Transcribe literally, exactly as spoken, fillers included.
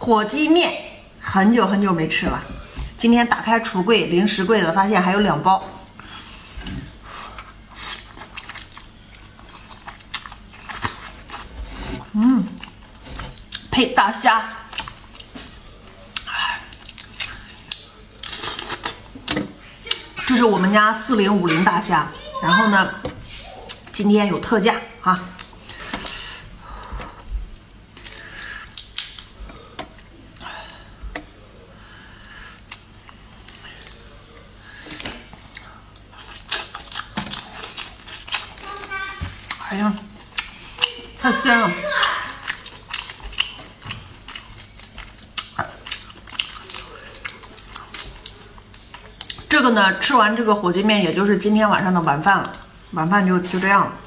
火鸡面，很久很久没吃了。今天打开橱柜零食柜子，发现还有两包。嗯，配大虾。 这是我们家四零五零大虾，然后呢，今天有特价啊！哎呀，太鲜了！这个呢，吃完这个火鸡面，也就是今天晚上的晚饭了。晚饭就就这样了。